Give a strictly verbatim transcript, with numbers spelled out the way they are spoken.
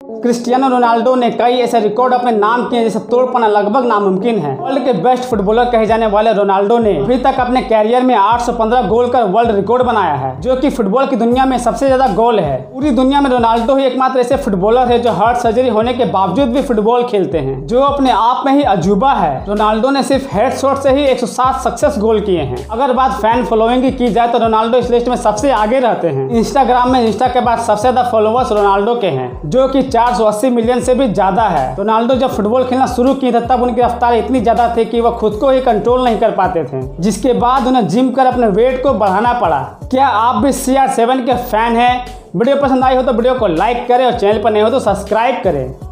Cristiano Ronaldo ने कई ऐसे रिकॉर्ड अपने नाम किए जिसे तोड़ पाना लगभग नामुमकिन है। वर्ल्ड के बेस्ट फुटबॉलर कहे जाने वाले रोनाल्डो ने अभी तक अपने कैरियर में आठ सौ पंद्रह गोल कर वर्ल्ड रिकॉर्ड बनाया है, जो कि फुटबॉल की दुनिया में सबसे ज्यादा गोल है। पूरी दुनिया में रोनाल्डो ही एकमात्र ऐसे फुटबॉलर है जो हार्ट सर्जरी होने के बावजूद भी फुटबॉल खेलते हैं, जो अपने आप में ही अजूबा है। रोनाल्डो ने सिर्फ हेडशॉट से ही एक सौ सात सक्सेस गोल किए हैं। अगर बात फैन फॉलोइंग की की जाए तो रोनाल्डो इस लिस्ट में सबसे आगे रहते हैं। इंस्टाग्राम में इंस्टा के बाद सबसे ज्यादा फॉलोअर्स रोनाल्डो के हैं, जो कि चार सौ अस्सी मिलियन से भी ज्यादा है। रोनाल्डो जब फुटबॉल खेलना शुरू किए थे तब उनकी रफ्तार इतनी ज्यादा थी कि वह खुद को ही कंट्रोल नहीं कर पाते थे, जिसके बाद उन्हें जिम कर अपने वेट को बढ़ाना पड़ा। क्या आप भी सी आर सेवन के फैन हैं? वीडियो पसंद आई हो तो वीडियो को लाइक करें और चैनल पर नए हो तो सब्सक्राइब करें।